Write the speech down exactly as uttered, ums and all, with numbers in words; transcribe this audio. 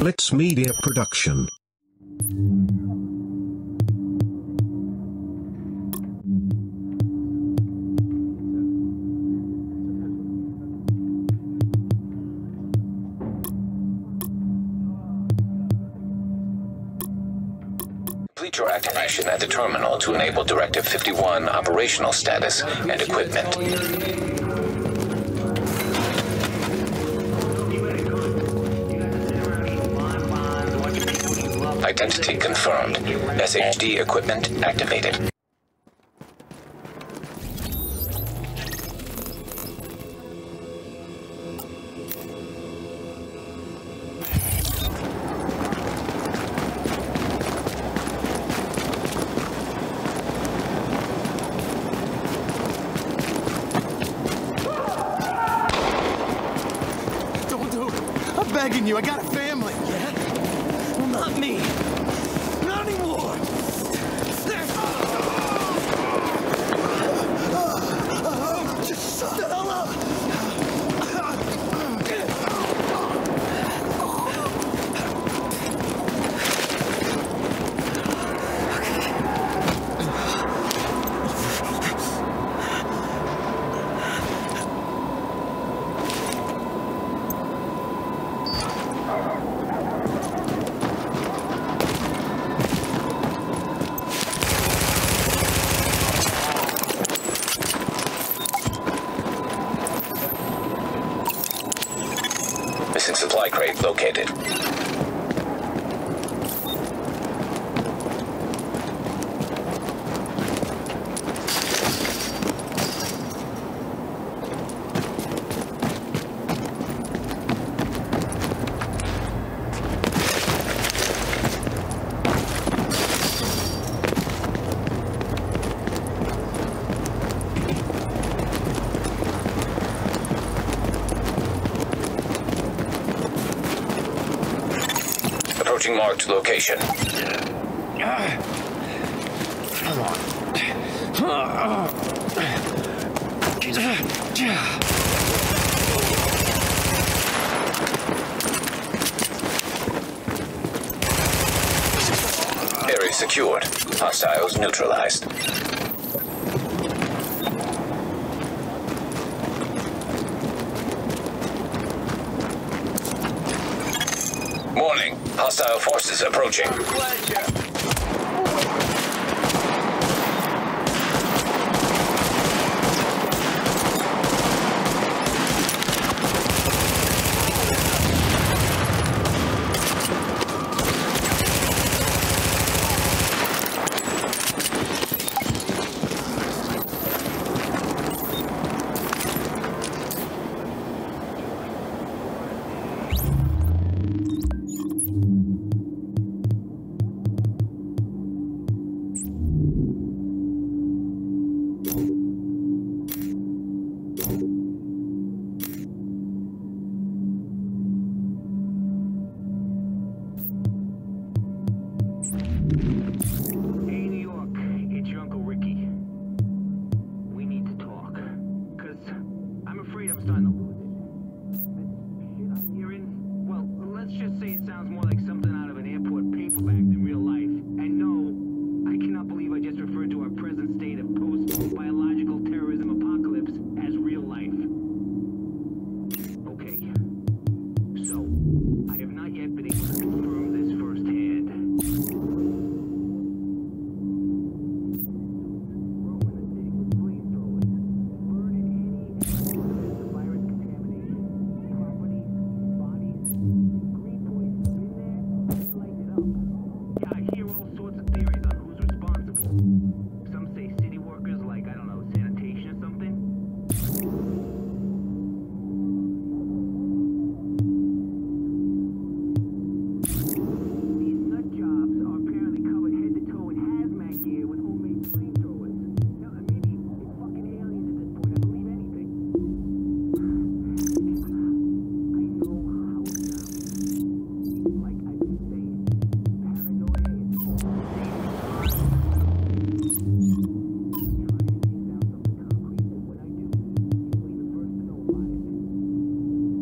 Blitz Media Production. Complete your activation at the terminal to enable Directive fifty-one operational status and equipment. Identity confirmed. S H D equipment activated. I'm begging you, I got a family. Yeah? Well, not me. Not anymore. Just shut the hell up. Missing supply crate located. Approaching marked location. Come on. Area secured. Hostiles neutralized. Warning. Hostile forces approaching.